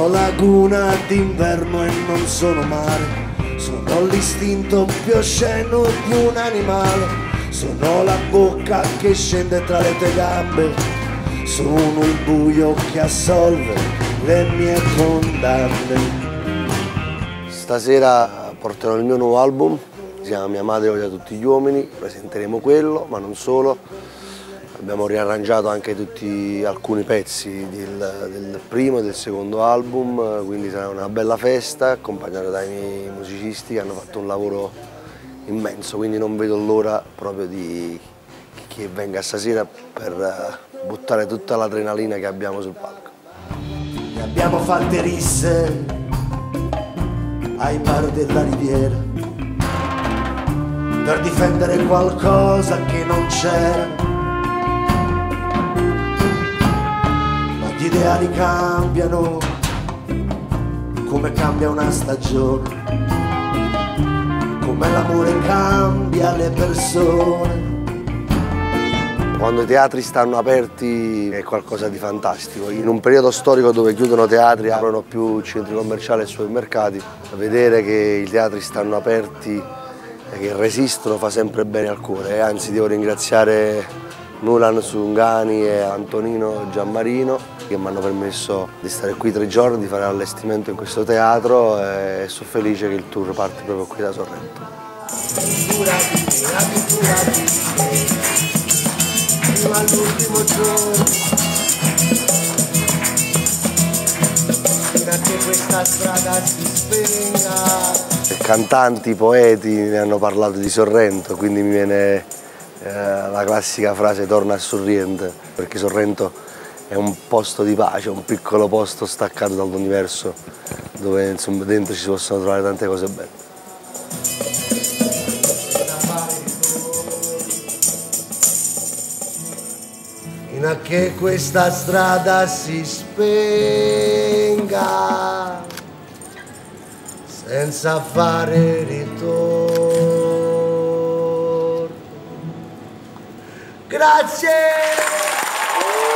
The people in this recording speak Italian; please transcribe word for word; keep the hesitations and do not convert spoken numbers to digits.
Sono laguna d'inverno e non sono mare, sono l'istinto più osceno di un animale, sono la bocca che scende tra le tue gambe, sono il buio che assolve le mie condanne. Stasera porterò il mio nuovo album, si chiama Mia madre odia tutti gli uomini, presenteremo quello, ma non solo. Abbiamo riarrangiato anche tutti alcuni pezzi del, del primo e del secondo album, quindi sarà una bella festa, accompagnato dai miei musicisti che hanno fatto un lavoro immenso, quindi non vedo l'ora proprio di che venga stasera per buttare tutta l'adrenalina che abbiamo sul palco. Ne abbiamo fatte risse ai bar della Riviera per difendere qualcosa che non c'era. Gli ideali cambiano come cambia una stagione, come l'amore cambia le persone. Quando i teatri stanno aperti è qualcosa di fantastico. In un periodo storico dove chiudono teatri, aprono più centri commerciali e supermercati, vedere che i teatri stanno aperti e che resistono fa sempre bene al cuore. E anzi devo ringraziare Nulan Sungani e Antonino Giammarino che mi hanno permesso di stare qui tre giorni, di fare l'allestimento in questo teatro e sono felice che il tour parte proprio qui da Sorrento. Fino all'ultimo giorno, fino a che questa strada si spenga. Cantanti, poeti ne hanno parlato di Sorrento, quindi mi viene eh, la classica frase torna a Sorrento, perché Sorrento è un posto di pace, un piccolo posto staccato dall'universo dove insomma, dentro ci possono trovare tante cose belle. Fino a che questa strada si spenga senza fare ritorno. Grazie!